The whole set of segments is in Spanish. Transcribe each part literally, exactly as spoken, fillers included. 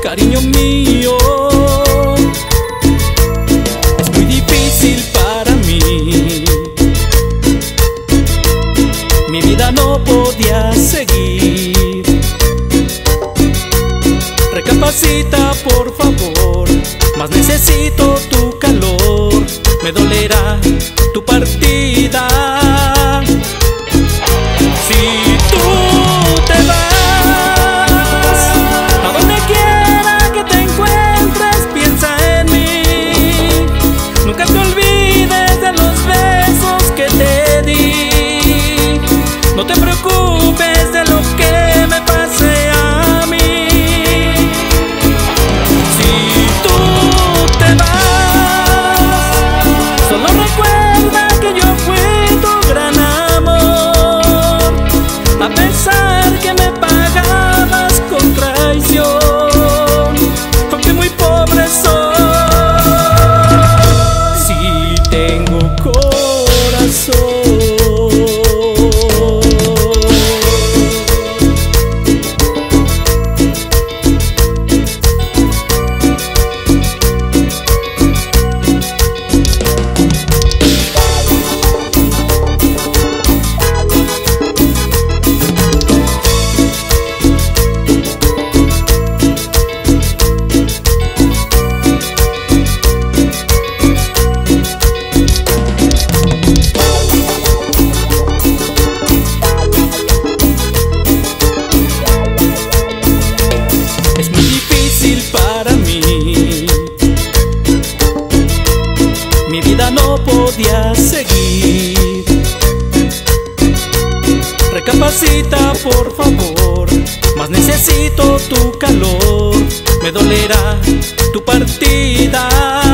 cariño mío. Es muy difícil para mí, mi vida no podía seguir. Recapacita por favor, más necesito tu calor. Me dolerá tu partida. Si tú te vas, a donde quiera que te encuentres, piensa en mí. Nunca te olvides de los besos que te di. No te preocupes de lo que me pase a mí. Si tú te vas, solo recuerda que yo fui tu gran amor, a pesar que me pagabas con traición, porque muy pobre soy. Si tengo corazón. Mi vida no podía seguir. Recapacita por favor, más necesito tu calor. Me dolerá tu partida.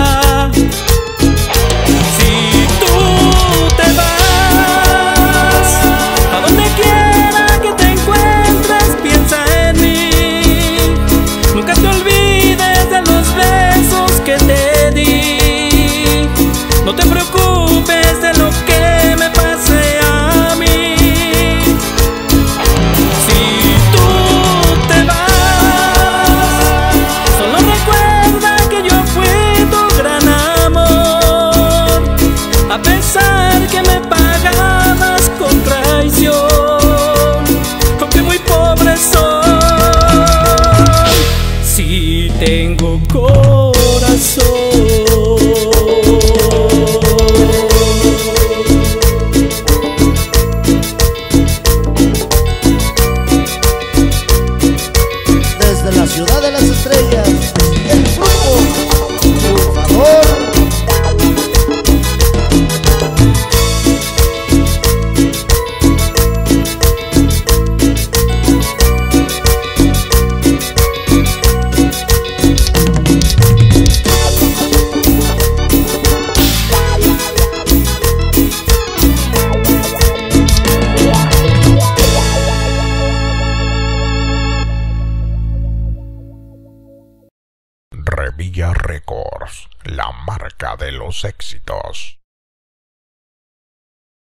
Si tú te vas, a donde quiera que te encuentres, piensa en mí. Nunca te olvides de los besos que te di. No te preocupes de lo que me pase a mí. Si tú te vas, solo recuerda que yo fui tu gran amor, a pesar que me pagabas con traición, aunque muy pobre soy. Si tengo corazón. Desde la ciudad de las estrellas, el grupo, por favor. Revilla Records, la marca de los éxitos.